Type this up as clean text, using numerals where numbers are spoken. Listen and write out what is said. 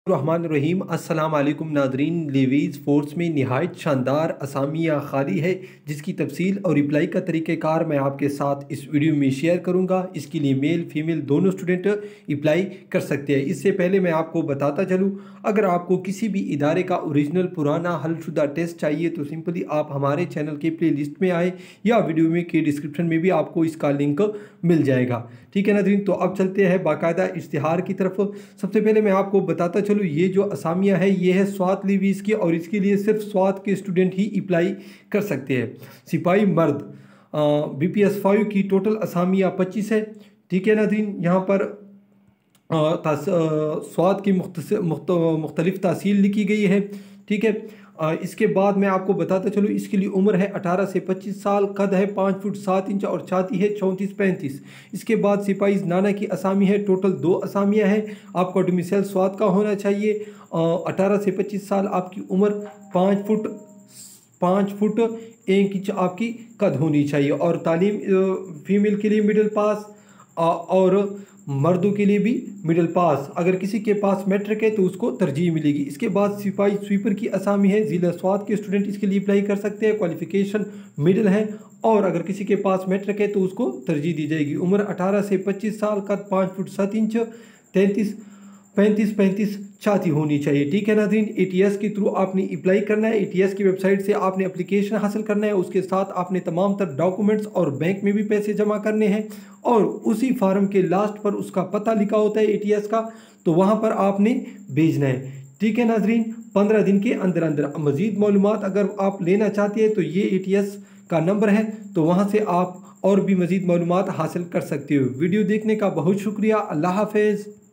रहमान रहीम। अस्सलाम वालेकुम Nadreen. Levies force में नहायत शानदार असामियाँ खाली है जिसकी तफसील और रिप्लाई का तरीक़ाकार मैं आपके साथ इस वीडियो में शेयर करूँगा। इसके लिए मेल फीमेल दोनों स्टूडेंट अप्लाई कर सकते हैं। इससे पहले मैं आपको बताता चलूँ, अगर आपको किसी भी इदारे का ओरिजिनल पुराना हलशुदा टेस्ट चाहिए तो सिंपली आप हमारे चैनल के प्ले लिस्ट में आए या वीडियो में के डिस्क्रिप्शन में भी आपको इसका लिंक मिल जाएगा। ठीक है नादरीन, तो अब चलते हैं बाकायदा इश्तिहार की तरफ। सबसे पहले मैं आपको बताता चलूँ, ये जो असामियाँ है ये है स्वात लेवीज़ की और इसके लिए सिर्फ स्वात के स्टूडेंट ही अप्लाई कर सकते हैं। सिपाही मर्द BPS 5 की टोटल असामियाँ 25 है। ठीक है नादरीन, यहाँ पर स्वात की मुख्तलिफ तहसील लिखी गई है। ठीक है, इसके बाद मैं आपको बताता चलूँ, इसके लिए उम्र है 18 से 25 साल, कद है 5 फुट 7 इंच और छाती है 34-35। इसके बाद सिपाही नाना की असामी है, टोटल 2 असामियाँ हैं। आपका डोमिसाइल स्वात का होना चाहिए। 18 से 25 साल आपकी उम्र, 5 फुट 1 इंच आपकी कद होनी चाहिए और तालीम फीमेल के लिए मिडिल पास और मर्दों के लिए भी मिडिल पास। अगर किसी के पास मैट्रिक है तो उसको तरजीह मिलेगी। इसके बाद सिपाही स्वीपर की असामी है, ज़िला स्वात के स्टूडेंट इसके लिए अप्लाई कर सकते हैं। क्वालिफ़िकेशन मिडिल है और अगर किसी के पास मैट्रिक है तो उसको तरजीह दी जाएगी। उम्र 18 से 25 साल, कद 5 फुट 7 इंच, 35 छाती होनी चाहिए। ठीक है नाज़रीन, ATS के थ्रू आपने अप्लाई करना है। ATS की वेबसाइट से आपने एप्लीकेशन हासिल करना है, उसके साथ आपने तमाम तर डॉक्यूमेंट्स और बैंक में भी पैसे जमा करने हैं और उसी फार्म के लास्ट पर उसका पता लिखा होता है ATS का, तो वहाँ पर आपने भेजना है। ठीक है नाज़रीन, 15 दिन के अंदर अंदर। मज़ीद मालूमात अगर आप लेना चाहते हैं तो ये ATS का नंबर है, तो वहाँ से आप और भी मज़ीद मालूमात हासिल कर सकते हो। वीडियो देखने का बहुत शुक्रिया। अल्लाह हाफ़िज़।